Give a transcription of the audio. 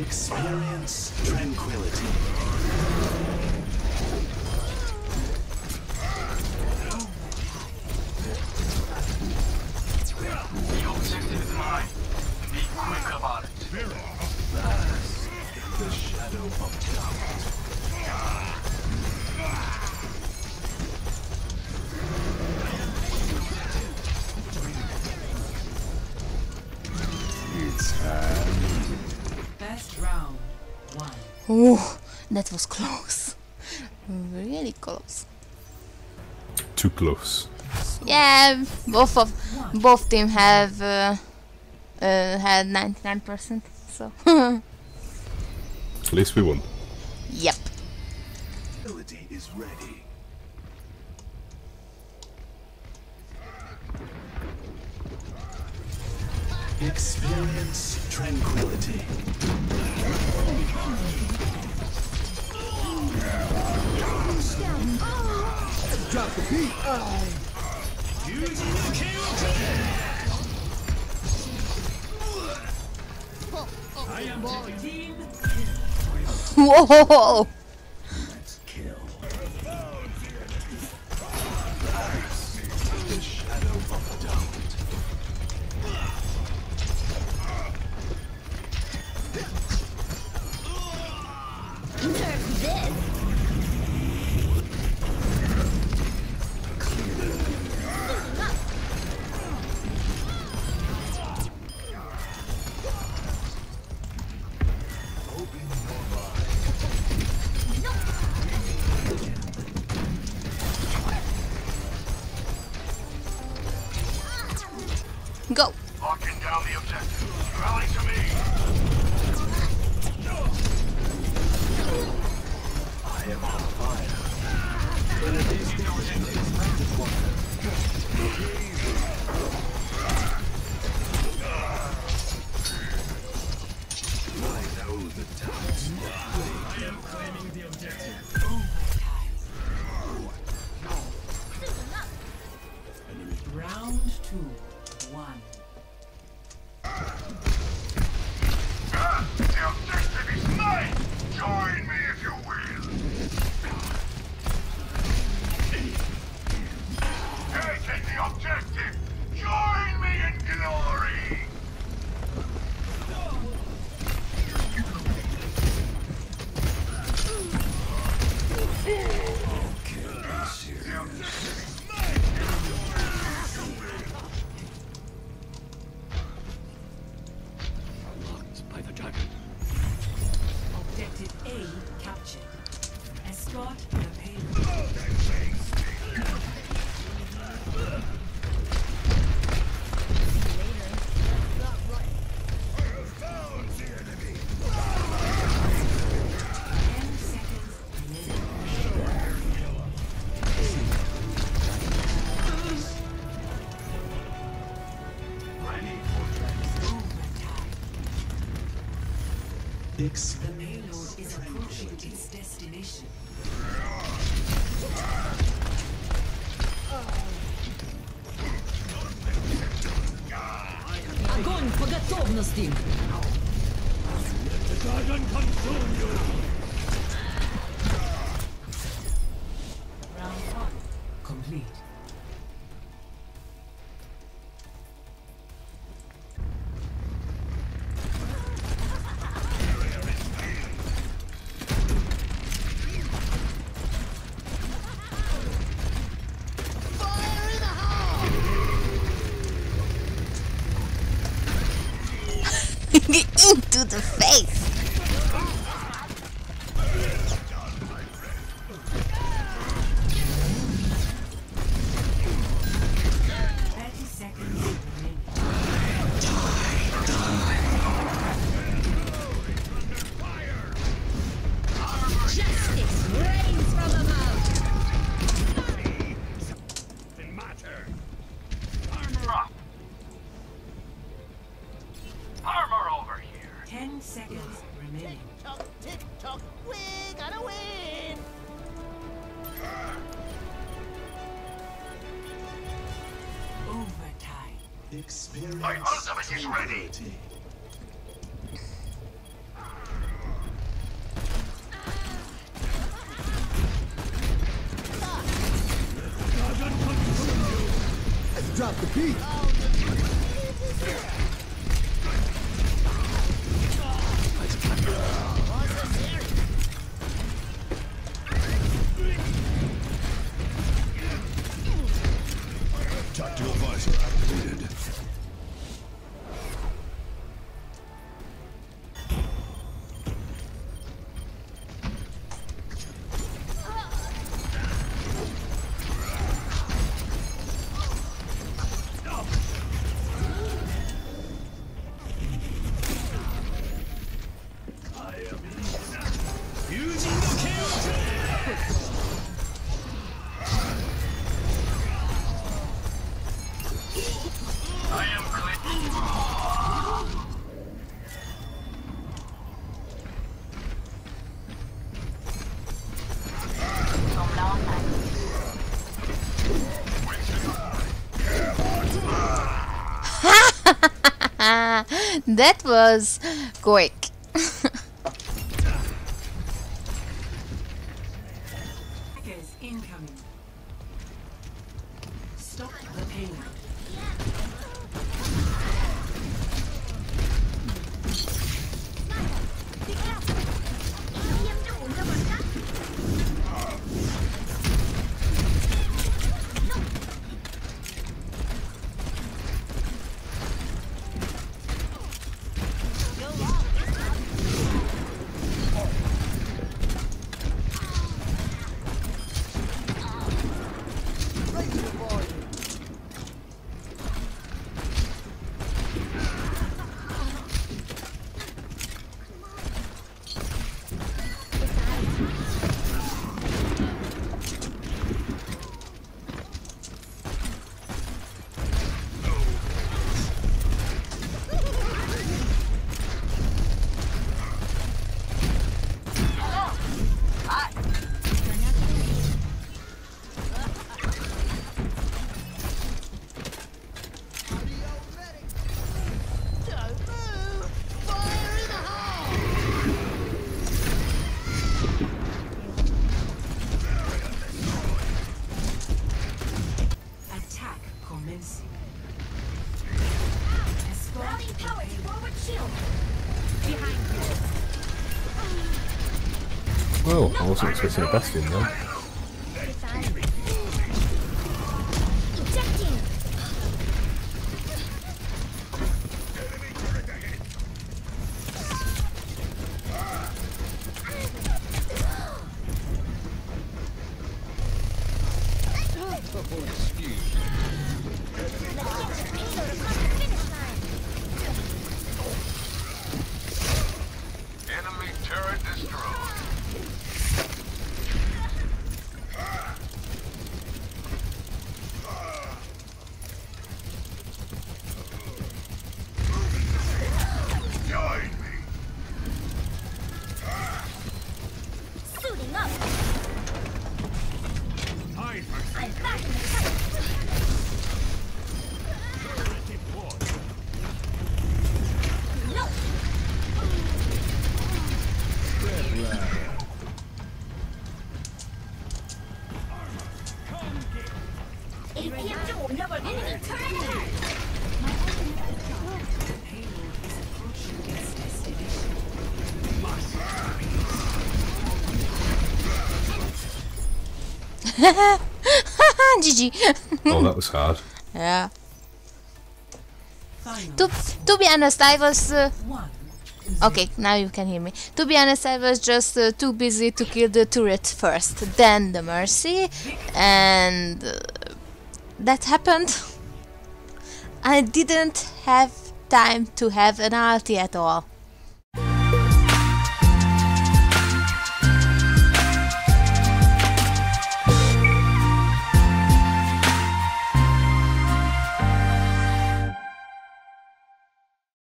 Experience tranquility. The objective is mine. Be quick about it. Vast, the shadow of doubt. It's time. First round, 1. Oh, that was close. Really close. Too close. Yeah, both team have had 99%. So At least we won. yep. Ability is ready. Experience tranquility. Drop the beat. Whoa! Let's kill. The shadow of doubt. Go! Locking down the objective. Rally to me. I am on fire. But it is the expected one. I know the doubts lie. I am claiming the objective. Round 2, 1. The objective is mine. Join me if you will. Hey, take the objective. Join me in glory. By the dragon. Objective A captured. Escort the payload. The payload is approaching its destination. Огонь по готовности! Round 1 complete. Into the face! 30 seconds remaining. Justice reigns from above! Armor over here. 10 seconds remaining. Tick-tock, we gotta win! Overtime. Experience My ultimate is ready. tranquility. Drop the beat. Tactical visor activated. That was quick. Hackers incoming. Stop the payload. Attack commencing. Escort power forward shield. Behind you. Well, I wasn't expecting a Bastion then. Enemy turret destroyed. Join me. Suiting up. Hide I'm back in the fight. No. APM 좀 올려볼 enemy turret attack. The payload is approaching its destination. GG. Oh, that was hard. Yeah. Final To be honest, I was. one. Okay, now you can hear me. To be honest, I was just too busy to kill the turret first, then the Mercy, and that happened. I didn't have time to have an ulti at all.